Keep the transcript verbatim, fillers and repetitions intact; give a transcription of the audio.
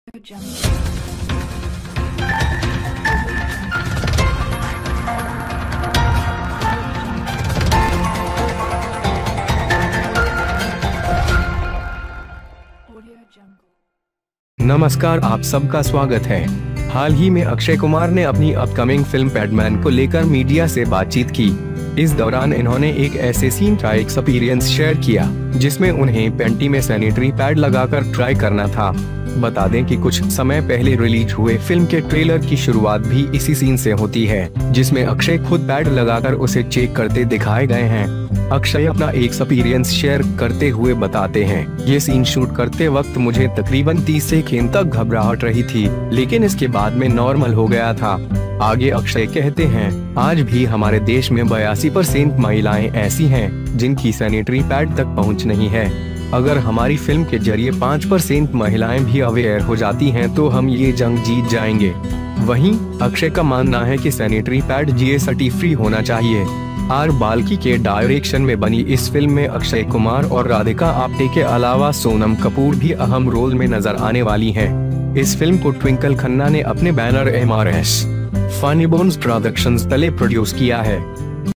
नमस्कार, आप सबका स्वागत है। हाल ही में अक्षय कुमार ने अपनी अपकमिंग फिल्म पैडमैन को लेकर मीडिया से बातचीत की। इस दौरान इन्होंने एक ऐसे सीन का एक्सपीरियंस शेयर किया जिसमें उन्हें पैंटी में सैनिटरी पैड लगाकर ट्राई करना था। बता दें कि कुछ समय पहले रिलीज हुए फिल्म के ट्रेलर की शुरुआत भी इसी सीन से होती है, जिसमें अक्षय खुद पैड लगाकर उसे चेक करते दिखाए गए हैं। अक्षय अपना एक्सपीरियंस शेयर करते हुए बताते हैं, ये सीन शूट करते वक्त मुझे तकरीबन तीस सेकंड तक घबराहट रही थी, लेकिन इसके बाद में नॉर्मल हो गया था। आगे अक्षय कहते हैं, आज भी हमारे देश में बयासी परसेंट महिलाएं ऐसी हैं जिनकी सैनिटरी पैड तक पहुंच नहीं है। अगर हमारी फिल्म के जरिए पाँच परसेंट महिलाएं भी अवेयर हो जाती हैं तो हम ये जंग जीत जाएंगे। वहीं अक्षय का मानना है कि सैनिटरी पैड जीएसटी फ्री होना चाहिए। आर बाल्की के डायरेक्शन में बनी इस फिल्म में अक्षय कुमार और राधिका आप्टे के अलावा सोनम कपूर भी अहम रोल में नजर आने वाली हैं। इस फिल्म को ट्विंकल खन्ना ने अपने banner M R S funny bones productions तले प्रोड्यूस किया है।